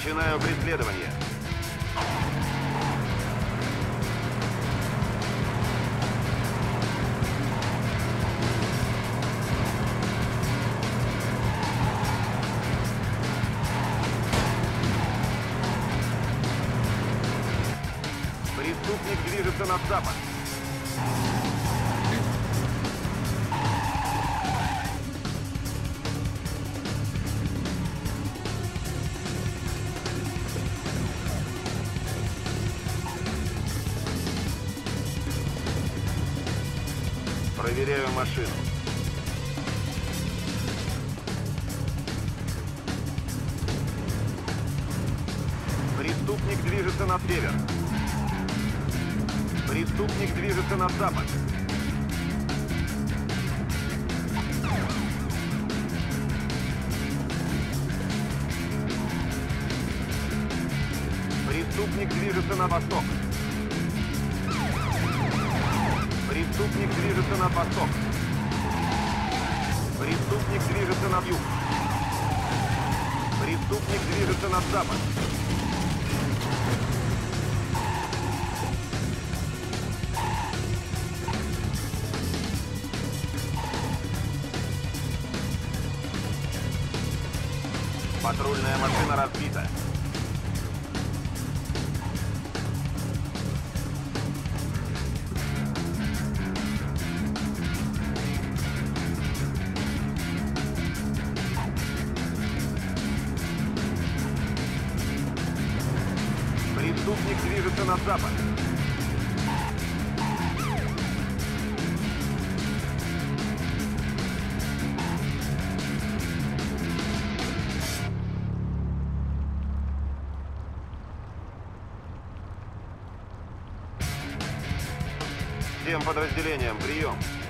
Начинаю преследование. Преступник движется на запад. Проверяю машину. Преступник движется на север. Преступник движется на запад. Преступник движется на восток. Преступник движется на восток. Преступник движется на юг. Преступник движется на запад. Патрульная машина разбита. Преступник движется на запад. Всем подразделениям прием.